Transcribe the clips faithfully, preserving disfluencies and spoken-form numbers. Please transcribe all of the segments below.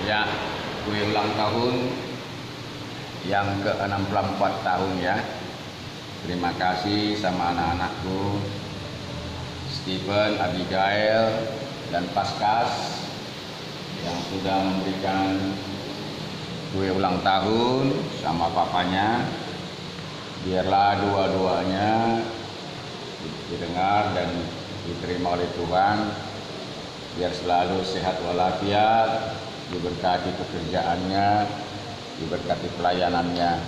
Ya, kue ulang tahun yang ke enam puluh empat tahun ya. Terima kasih sama anak-anakku Stephen, Abigail, dan Paskas yang sudah memberikan kue ulang tahun sama papanya. Biarlah dua-duanya didengar dan diterima oleh Tuhan. Biar selalu sehat walafiat, diberkati pekerjaannya, diberkati pelayanannya.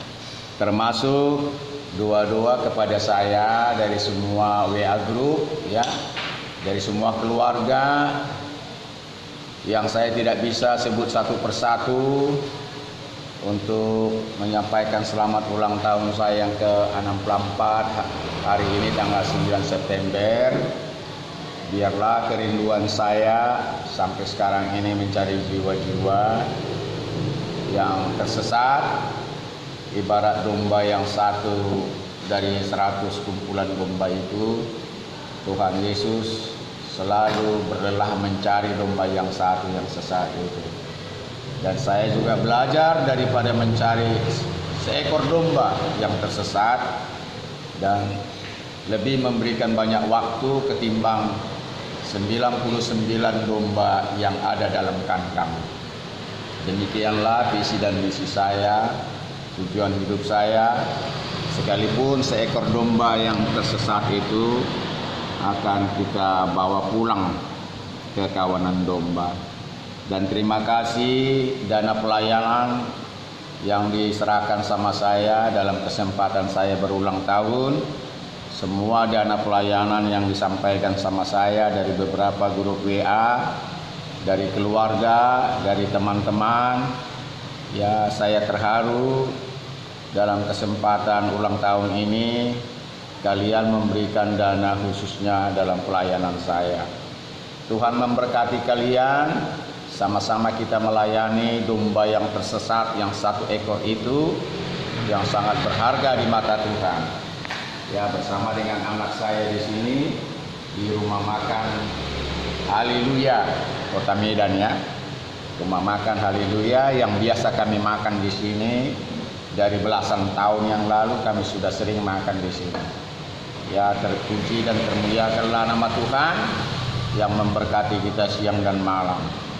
Termasuk doa-doa kepada saya dari semua W A group ya, dari semua keluarga yang saya tidak bisa sebut satu persatu untuk menyampaikan selamat ulang tahun saya yang ke enam puluh empat hari ini tanggal sembilan September. Biarlah kerinduan saya sampai sekarang ini mencari jiwa-jiwa yang tersesat, ibarat domba yang satu dari seratus kumpulan domba itu. Tuhan Yesus selalu berlelah mencari domba yang satu yang sesat itu. Dan saya juga belajar daripada mencari seekor domba yang tersesat dan lebih memberikan banyak waktu ketimbang sembilan puluh sembilan domba yang ada dalam kandang. Demikianlah visi dan misi saya, tujuan hidup saya. Sekalipun seekor domba yang tersesat itu akan kita bawa pulang ke kawanan domba. Dan terima kasih dana pelayanan yang diserahkan sama saya dalam kesempatan saya berulang tahun. Semua dana pelayanan yang disampaikan sama saya dari beberapa grup W A, dari keluarga, dari teman-teman, ya saya terharu dalam kesempatan ulang tahun ini kalian memberikan dana khususnya dalam pelayanan saya. Tuhan memberkati kalian, sama-sama kita melayani domba yang tersesat yang satu ekor itu yang sangat berharga di mata Tuhan. Ya, bersama dengan anak saya di sini di rumah makan Haleluya Kota Medan ya. Rumah makan Haleluya yang biasa kami makan di sini dari belasan tahun yang lalu, kami sudah sering makan di sini. Ya, terpuji dan termuliakanlah nama Tuhan yang memberkati kita siang dan malam.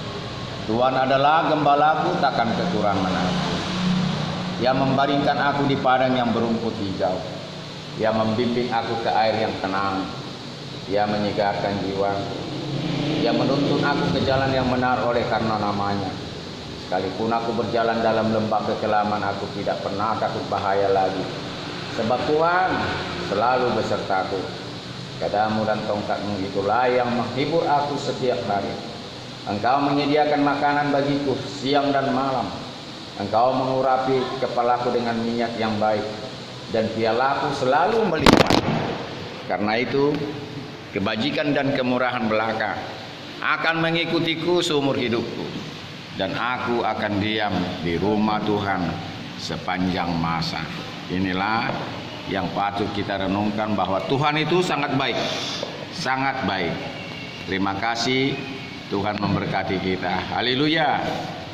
Tuhan adalah gembalaku, takkan kekurangan aku. Yang membaringkan aku di padang yang berumput hijau. Yang membimbing aku ke air yang tenang. Yang menyegarkan jiwaku. Yang menuntun aku ke jalan yang benar oleh karena namanya. Sekalipun aku berjalan dalam lembah kekelaman, aku tidak pernah takut bahaya lagi. Sebab Tuhan selalu besertaku. Gadamu dan tongkatmu itulah yang menghibur aku setiap hari. Engkau menyediakan makanan bagiku siang dan malam. Engkau mengurapi kepalaku dengan minyak yang baik. Dan pialaku selalu melimpah. Karena itu kebajikan dan kemurahan belaka akan mengikutiku seumur hidupku. Dan aku akan diam di rumah Tuhan sepanjang masa. Inilah yang patut kita renungkan, bahwa Tuhan itu sangat baik. Sangat baik. Terima kasih. Tuhan memberkati kita. Haleluya.